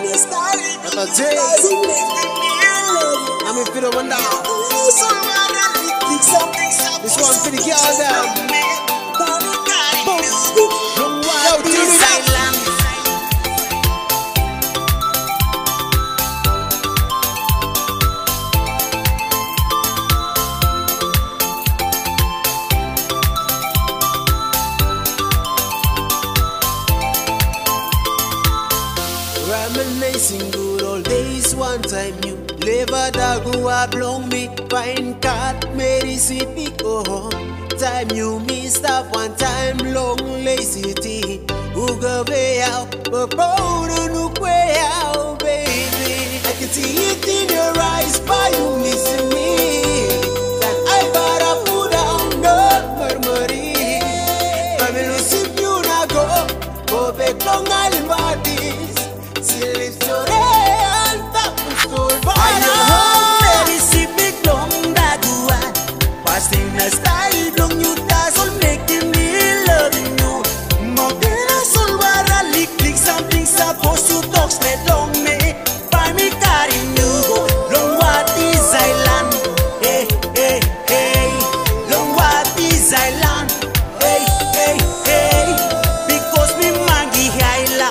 I'm in Peter Wanda. This one for the girl down. Yo, turn it up. Reminiscing good old days. One time you lever dagu ablong me pine cat Mississippi oh. Time you missed up one time long lazy tea. Uga way out, but proud of way out, baby. I can see it in your eyes, by you missing me. That I gotta put down no murmuring. But me lose if you not go back long island bodies. Still it's your hand, that was so bad. I know home, baby, see big long that you are. Passing the style, long you dazzle, making me loving you. More than a soul, but I lick something supposed to talk straight long me. By me carrying you, long what is island? Hey, hey, hey. Long what is island? Hey, hey, hey. Because me mangi island.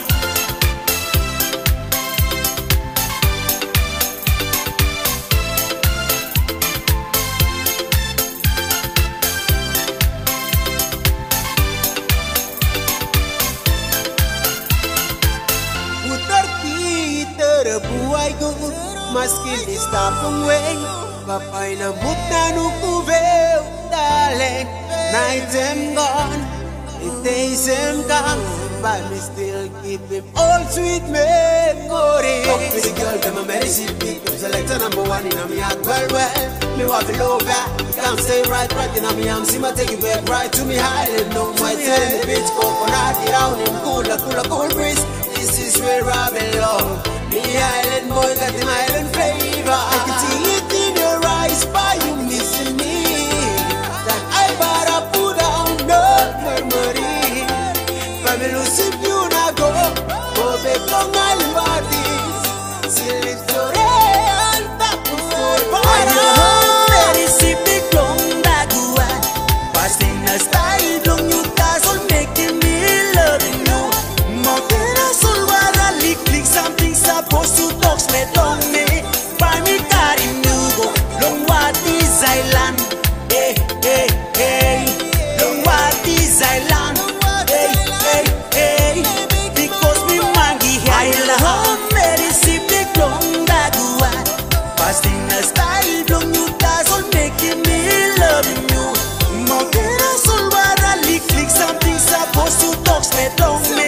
Buhay ko, maski lista pang way. Kapay na mutna nukuvew, darling. Nights am gone, days am gone, but me still keep him all sweet memory. Fuck with the girl, them a medicine beat. Select a number one in a me heart, well. Me want to love ya, can't stay right in a me arm. See me take you back right to me island. No my tell the bitch, coconut, it down in cooler, cold breeze. This is where I belong. The island boy got the island flavor. I can see it in your eyes, by you missing me. That I gotta put down no murmuring. Fabulous if you not go back long island bodies. Still it's your hand, that was so bad. I know home, very big long that you are. Passing the style, long you dazzle, making me loving you. More than a soul, but I lick something supposed to talk straight on me. By me carrying you go long what is island? Hey, hey, hey. Long what is island? Hey, hey, hey. Because me mangi island. Home medicine big long that you are. Fasting the style long you dazzle, making me loving you. More than a soul, but I lick something supposed to talk straight on me.